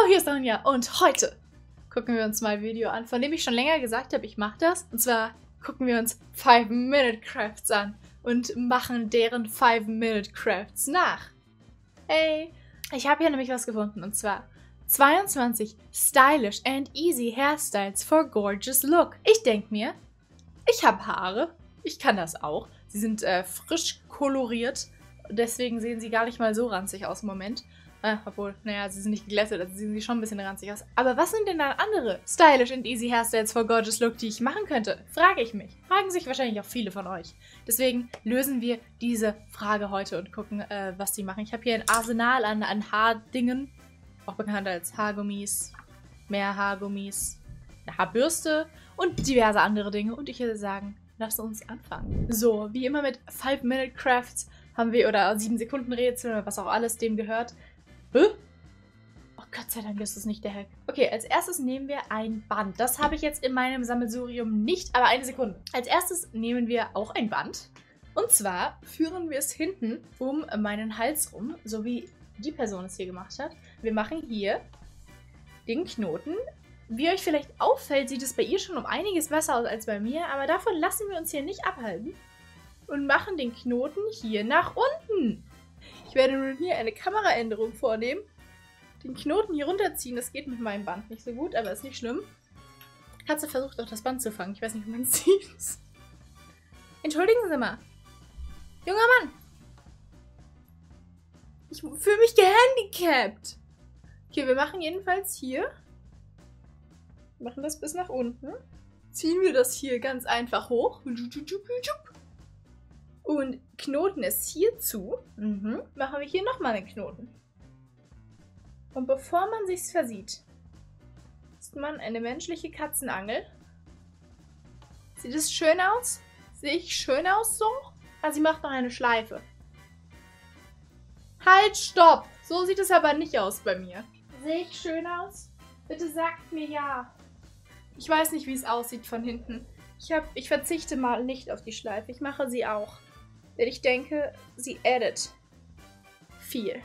hier ist Anja und heute gucken wir uns mal ein Video an, von dem ich schon länger gesagt habe, ich mache das. Und zwar gucken wir uns 5-Minute-Crafts an und machen deren 5-Minute-Crafts nach. Hey, ich habe hier nämlich was gefunden und zwar 22 stylish and easy hairstyles for gorgeous look. Ich denke mir, ich habe Haare, ich kann das auch. Sie sind frisch koloriert, deswegen sehen sie gar nicht mal so ranzig aus im Moment. Obwohl, naja, sie sind nicht geglättet, also sehen sie schon ein bisschen ranzig aus. Aber was sind denn dann andere stylish and easy hairstyles for gorgeous look, die ich machen könnte? Frage ich mich. Fragen sich wahrscheinlich auch viele von euch. Deswegen lösen wir diese Frage heute und gucken, was sie machen. Ich habe hier ein Arsenal an Haardingen, auch bekannt als Haargummis, mehr Haargummis, eine Haarbürste und diverse andere Dinge. Und ich würde sagen, lasst uns anfangen. So, wie immer mit 5-Minute-Crafts haben wir, oder 7-Sekunden-Rätsel oder was auch alles dem gehört. Oh Gott sei Dank ist das nicht der Hack. Okay, als erstes nehmen wir ein Band. Das habe ich jetzt in meinem Sammelsurium nicht, aber eine Sekunde. Als erstes nehmen wir auch ein Band. Und zwar führen wir es hinten um meinen Hals rum, so wie die Person es hier gemacht hat. Wir machen hier den Knoten. Wie euch vielleicht auffällt, sieht es bei ihr schon um einiges besser aus als bei mir, aber davon lassen wir uns hier nicht abhalten. Und machen den Knoten hier nach unten. Ich werde nun hier eine Kameraänderung vornehmen. Den Knoten hier runterziehen, das geht mit meinem Band nicht so gut, aber ist nicht schlimm. Katze versucht auch das Band zu fangen. Ich weiß nicht, wie man es sieht. Entschuldigen Sie mal. Junger Mann. Ich fühle mich gehandicapt. Okay, wir machen jedenfalls hier. Wir machen das bis nach unten. Ziehen wir das hier ganz einfach hoch. Und knoten es hier zu. Machen wir hier nochmal einen Knoten. Und bevor man sich's versieht, ist man eine menschliche Katzenangel. Sieht es schön aus? Sehe ich schön aus so? Ah, sie macht noch eine Schleife. Halt, stopp! So sieht es aber nicht aus bei mir. Sehe ich schön aus? Bitte sagt mir ja. Ich weiß nicht, wie es aussieht von hinten. Ich verzichte mal nicht auf die Schleife. Ich mache sie auch. Denn ich denke, sie addet viel.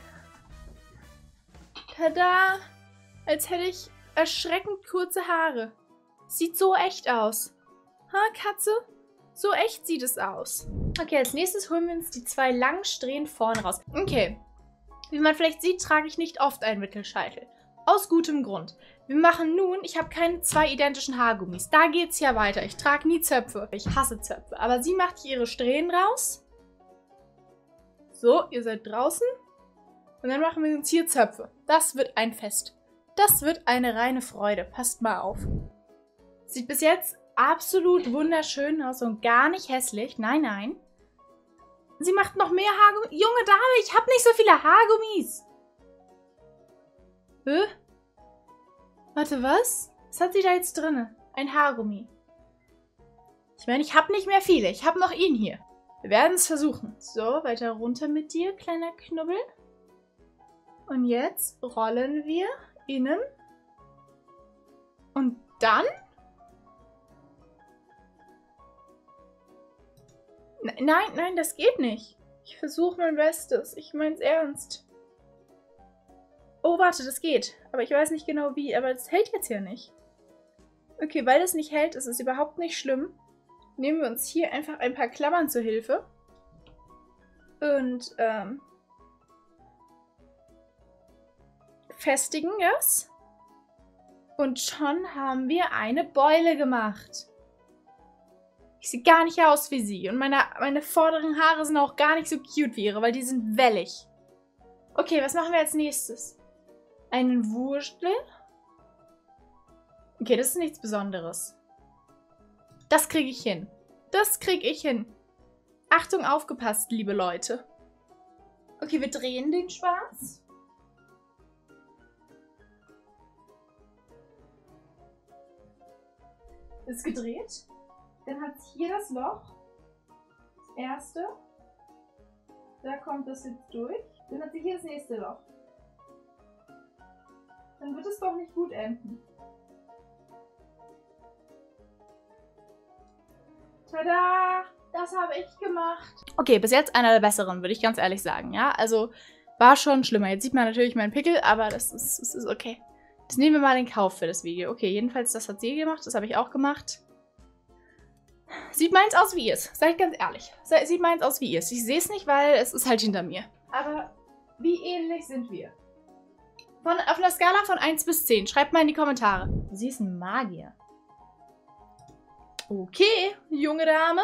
Tada! Als hätte ich erschreckend kurze Haare. Sieht so echt aus. Ha, Katze? So echt sieht es aus. Okay, als nächstes holen wir uns die 2 langen Strähnen vorne raus. Okay. Wie man vielleicht sieht, trage ich nicht oft einen Mittelscheitel. Aus gutem Grund. Wir machen nun, ich habe keine 2 identischen Haargummis. Da geht's ja weiter. Ich trage nie Zöpfe. Ich hasse Zöpfe. Aber sie macht hier ihre Strähnen raus. So, ihr seid draußen. Und dann machen wir uns hier Zöpfe. Das wird ein Fest. Das wird eine reine Freude. Passt mal auf. Sieht bis jetzt absolut wunderschön aus und gar nicht hässlich. Nein, nein. Sie macht noch mehr Haargummis. Junge Dame, ich habe nicht so viele Haargummis. Warte, was? Was hat sie da jetzt drin? Ein Haargummi. Ich meine, ich habe nicht mehr viele. Ich habe noch ihn hier. Wir werden es versuchen. So, weiter runter mit dir, kleiner Knubbel. Und jetzt rollen wir innen. Und dann? Nein, nein, das geht nicht. Ich versuche mein Bestes. Ich meine es ernst. Oh, warte, das geht. Aber ich weiß nicht genau wie. Aber das hält jetzt ja nicht. Okay, weil das nicht hält, ist es überhaupt nicht schlimm. Nehmen wir uns hier einfach ein paar Klammern zur Hilfe. Und, festigen das. Und schon haben wir eine Beule gemacht. Ich sehe gar nicht aus wie sie. Und meine vorderen Haare sind auch gar nicht so cute wie ihre, weil die sind wellig. Okay, was machen wir als nächstes? Einen Wurstel. Okay, das ist nichts Besonderes. Das kriege ich hin. Das kriege ich hin. Achtung, aufgepasst, liebe Leute. Okay, wir drehen den Schwarz. Ist gedreht. Dann hat es hier das Loch. Das erste. Da kommt das jetzt durch. Dann hat sie hier das nächste Loch. Dann wird es doch nicht gut enden. Tada! Das habe ich gemacht. Okay, bis jetzt einer der besseren, würde ich ganz ehrlich sagen, ja? Also, war schon schlimmer. Jetzt sieht man natürlich meinen Pickel, aber das ist okay. Das nehmen wir mal in Kauf für das Video. Okay, jedenfalls, das hat sie gemacht. Das habe ich auch gemacht. Sieht meins aus wie ihrs. Seid ganz ehrlich. Sieht meins aus wie ihrs. Ich sehe es nicht, weil es ist halt hinter mir. Aber wie ähnlich sind wir? Auf einer Skala von 1 bis 10. Schreibt mal in die Kommentare. Sie ist ein Magier. Okay, junge Dame.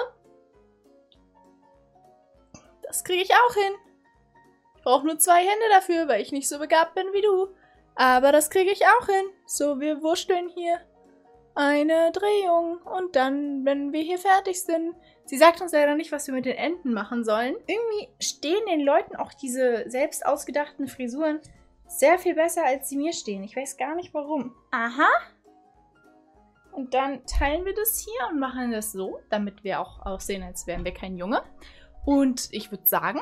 Das kriege ich auch hin. Ich brauche nur 2 Hände dafür, weil ich nicht so begabt bin wie du. Aber das kriege ich auch hin. So, wir wursteln hier eine Drehung. Und dann, wenn wir hier fertig sind. Sie sagt uns leider nicht, was wir mit den Enden machen sollen. Irgendwie stehen den Leuten auch diese selbst ausgedachten Frisuren sehr viel besser, als sie mir stehen. Ich weiß gar nicht, warum. Aha. Und dann teilen wir das hier und machen das so, damit wir auch aussehen, als wären wir kein Junge. Und ich würde sagen...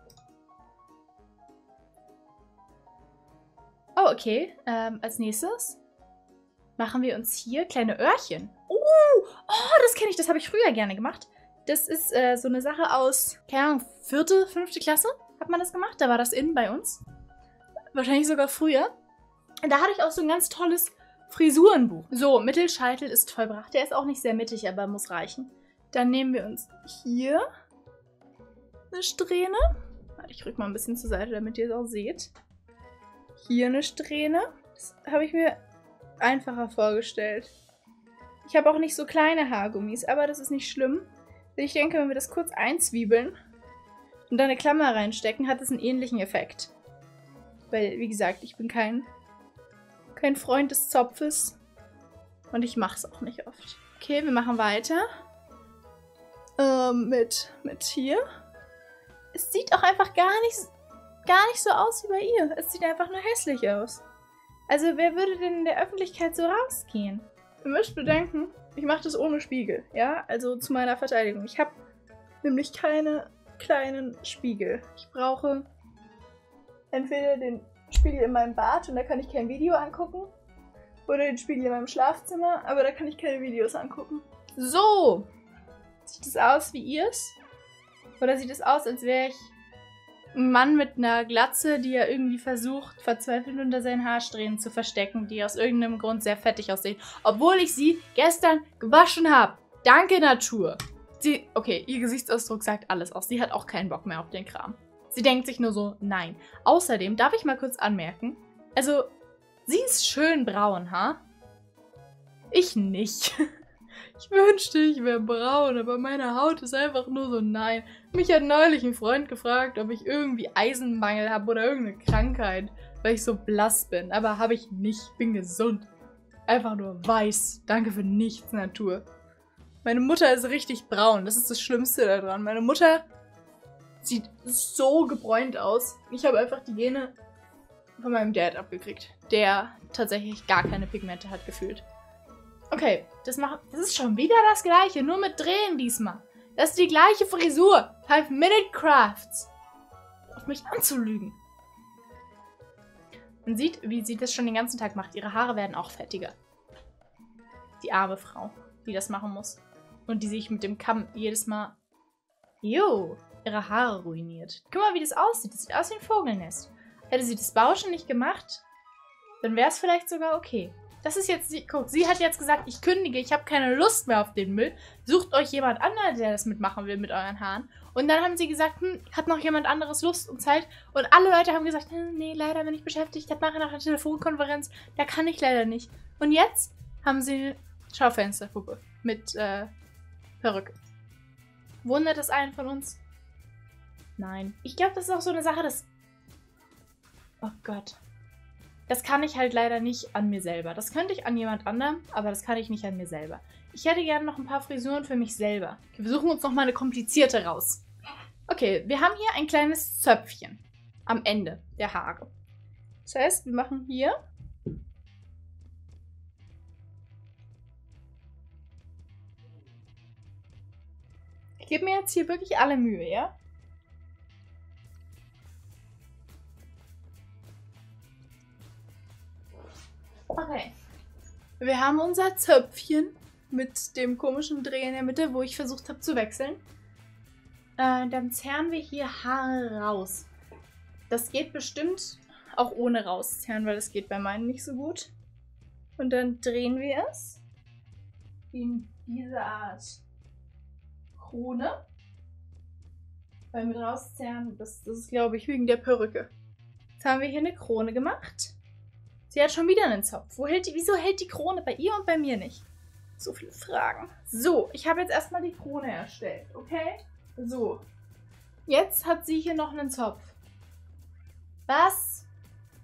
Oh, okay. Als nächstes machen wir uns hier kleine Öhrchen. Oh, das kenne ich. Das habe ich früher gerne gemacht. Das ist so eine Sache aus, keine Ahnung, 4., 5. Klasse hat man das gemacht. Da war das in bei uns. Wahrscheinlich sogar früher. Da hatte ich auch so ein ganz tolles Frisurenbuch. So, Mittelscheitel ist vollbracht. Der ist auch nicht sehr mittig, aber muss reichen. Dann nehmen wir uns hier eine Strähne. Warte, ich rück mal ein bisschen zur Seite, damit ihr es auch seht. Hier eine Strähne. Das habe ich mir einfacher vorgestellt. Ich habe auch nicht so kleine Haargummis, aber das ist nicht schlimm. Ich denke, wenn wir das kurz einzwiebeln und dann eine Klammer reinstecken, hat es einen ähnlichen Effekt. Weil, wie gesagt, ich bin kein Freund des Zopfes. Und ich mache es auch nicht oft. Okay, wir machen weiter. Mit hier. Es sieht auch einfach gar nicht so aus wie bei ihr. Es sieht einfach nur hässlich aus. Also, wer würde denn in der Öffentlichkeit so rausgehen? Ihr müsst bedenken, ich mache das ohne Spiegel. Ja, also zu meiner Verteidigung. Ich habe nämlich keine kleinen Spiegel. Ich brauche entweder den Spiegel in meinem Bad und da kann ich kein Video angucken. Oder den Spiegel in meinem Schlafzimmer, aber da kann ich keine Videos angucken. So! Sieht es aus wie ihrs? Oder sieht es aus, als wäre ich ein Mann mit einer Glatze, die er irgendwie versucht, verzweifelt unter seinen Haarsträhnen zu verstecken, die aus irgendeinem Grund sehr fettig aussehen. Obwohl ich sie gestern gewaschen habe. Danke, Natur! Okay, ihr Gesichtsausdruck sagt alles aus. Sie hat auch keinen Bock mehr auf den Kram. Sie denkt sich nur so, nein. Außerdem darf ich mal kurz anmerken, also, sie ist schön braun, ha? Ich nicht. Ich wünschte, ich wäre braun, aber meine Haut ist einfach nur so, nein. Mich hat neulich ein Freund gefragt, ob ich irgendwie Eisenmangel habe oder irgendeine Krankheit, weil ich so blass bin. Aber habe ich nicht. Bin gesund. Einfach nur weiß. Danke für nichts, Natur. Meine Mutter ist richtig braun. Das ist das Schlimmste daran. Meine Mutter sieht so gebräunt aus. Ich habe einfach die Gene von meinem Dad abgekriegt, der tatsächlich gar keine Pigmente hat gefühlt. Okay, das ist schon wieder das gleiche, nur mit Drehen diesmal. Das ist die gleiche Frisur. 5 Minute Crafts. Auf mich anzulügen. Man sieht, wie sie das schon den ganzen Tag macht. Ihre Haare werden auch fettiger. Die arme Frau, die das machen muss. Und die sich mit dem Kamm jedes Mal ihre Haare ruiniert. Guck mal, wie das aussieht. Das sieht aus wie ein Vogelnest. Hätte sie das Bauschen nicht gemacht, dann wäre es vielleicht sogar okay. Das ist jetzt, guck, sie hat jetzt gesagt, ich kündige, ich habe keine Lust mehr auf den Müll. Sucht euch jemand anderen, der das mitmachen will mit euren Haaren. Und dann haben sie gesagt, hat noch jemand anderes Lust und Zeit? Und alle Leute haben gesagt, nee, leider bin ich beschäftigt, ich habe nachher noch eine Telefonkonferenz, da kann ich leider nicht. Und jetzt haben sie eine Schaufensterpuppe mit Perücke. Wundert es einen von uns? Nein. Ich glaube, das ist auch so eine Sache, das... Oh Gott. Das kann ich halt leider nicht an mir selber. Das könnte ich an jemand anderem, aber das kann ich nicht an mir selber. Ich hätte gerne noch ein paar Frisuren für mich selber. Okay, wir suchen uns noch mal eine komplizierte raus. Okay, wir haben hier ein kleines Zöpfchen am Ende der Haare. Das heißt, wir machen hier... Ich gebe mir jetzt hier wirklich alle Mühe, ja? Okay. Wir haben unser Zöpfchen mit dem komischen Dreh in der Mitte, wo ich versucht habe zu wechseln. Dann zerren wir hier Haare raus. Das geht bestimmt auch ohne rauszerren, weil das geht bei meinen nicht so gut. Und dann drehen wir es in diese Art Krone. Weil mit rauszerren, das ist, glaube ich, wegen der Perücke. Jetzt haben wir hier eine Krone gemacht. Sie hat schon wieder einen Zopf. Wieso hält die Krone bei ihr und bei mir nicht? So viele Fragen. So, ich habe jetzt erstmal die Krone erstellt, okay? So. Jetzt hat sie hier noch einen Zopf. Was?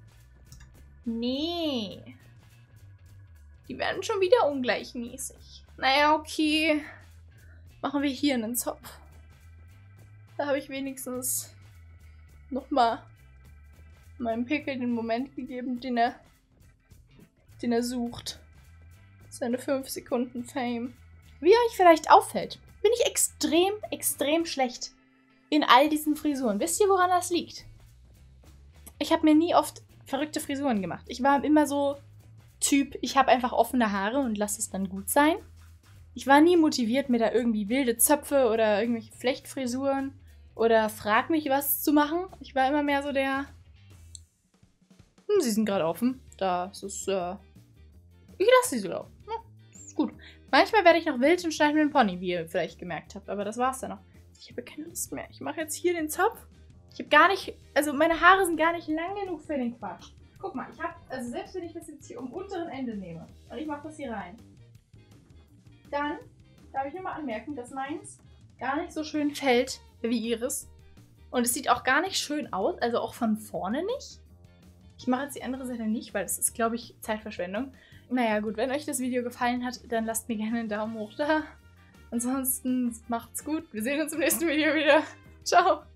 Nee. Die werden schon wieder ungleichmäßig. Naja, okay. Machen wir hier einen Zopf. Da habe ich wenigstens nochmal meinem Pickel den Moment gegeben, den er sucht. Seine 5 Sekunden Fame. Wie euch vielleicht auffällt, bin ich extrem, extrem schlecht in all diesen Frisuren. Wisst ihr, woran das liegt? Ich habe mir nie oft verrückte Frisuren gemacht. Ich war immer so Typ, ich habe einfach offene Haare und lasse es dann gut sein. Ich war nie motiviert, mir da irgendwie wilde Zöpfe oder irgendwelche Flechtfrisuren oder frag mich was zu machen. Ich war immer mehr so der... sie sind gerade offen. Das ist, ich lasse sie so laufen. Ja, ist gut. Manchmal werde ich noch wild und schneide mir einen Pony, wie ihr vielleicht gemerkt habt. Aber das war's dann noch. Ich habe keine Lust mehr. Ich mache jetzt hier den Zopf. Ich habe gar nicht... Also meine Haare sind gar nicht lang genug für den Quatsch. Guck mal, ich habe... Also selbst wenn ich das jetzt hier am unteren Ende nehme und ich mache das hier rein, dann darf ich nochmal anmerken, dass meins gar nicht so schön fällt wie ihres. Und es sieht auch gar nicht schön aus. Also auch von vorne nicht. Ich mache jetzt die andere Seite nicht, weil das ist, glaube ich, Zeitverschwendung. Naja, gut, wenn euch das Video gefallen hat, dann lasst mir gerne einen Daumen hoch da. Ansonsten macht's gut. Wir sehen uns im nächsten Video wieder. Ciao!